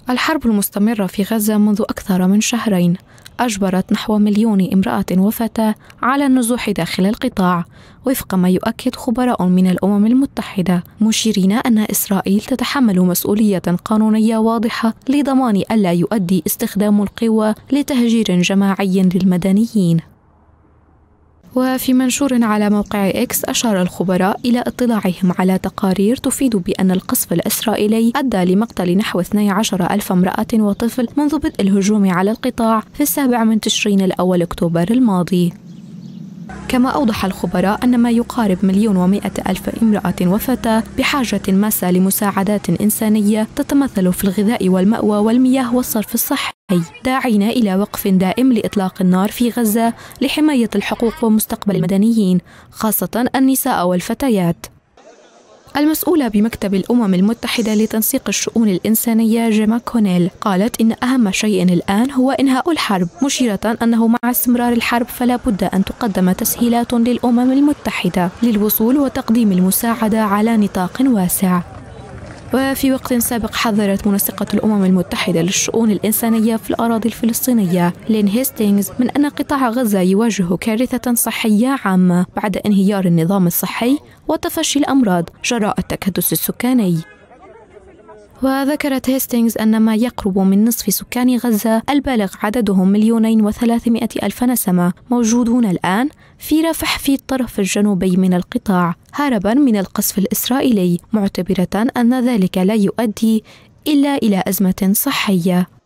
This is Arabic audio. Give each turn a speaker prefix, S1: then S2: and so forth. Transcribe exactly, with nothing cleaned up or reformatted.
S1: الحرب المستمرة في غزة منذ أكثر من شهرين أجبرت نحو مليون امرأة وفتاة على النزوح داخل القطاع، وفق ما يؤكد خبراء من الأمم المتحدة، مشيرين أن إسرائيل تتحمل مسؤولية قانونية واضحة لضمان ألا يؤدي استخدام القوة لتهجير جماعي للمدنيين. وفي منشور على موقع إكس أشار الخبراء إلى اطلاعهم على تقارير تفيد بأن القصف الإسرائيلي أدى لمقتل نحو اثنتي عشرة ألف امرأة وطفل منذ بدء الهجوم على القطاع في السابع من تشرين الأول أكتوبر الماضي. كما أوضح الخبراء أن ما يقارب مليون ومائة ألف امرأة وفتاة بحاجة ماسة لمساعدات إنسانية تتمثل في الغذاء والمأوى والمياه والصرف الصحي، داعين إلى وقف دائم لإطلاق النار في غزة لحماية الحقوق ومستقبل المدنيين خاصة النساء والفتيات. المسؤولة بمكتب الأمم المتحدة لتنسيق الشؤون الإنسانية جيما كونيل قالت إن أهم شيء الآن هو إنهاء الحرب، مشيرة أنه مع استمرار الحرب فلا بد أن تقدم تسهيلات للأمم المتحدة للوصول وتقديم المساعدة على نطاق واسع. وفي وقت سابق حذرت منسقة الأمم المتحدة للشؤون الإنسانية في الأراضي الفلسطينية لين هيستينغز من أن قطاع غزة يواجه كارثة صحية عامة بعد انهيار النظام الصحي وتفشي الأمراض جراء التكدس السكاني. وذكرت هيستينغز أن ما يقرب من نصف سكان غزة البالغ عددهم مليونين وثلاثمائة ألف نسمة موجودون الآن في رفح في الطرف الجنوبي من القطاع هربا من القصف الإسرائيلي، معتبرة أن ذلك لا يؤدي إلا إلى أزمة صحية.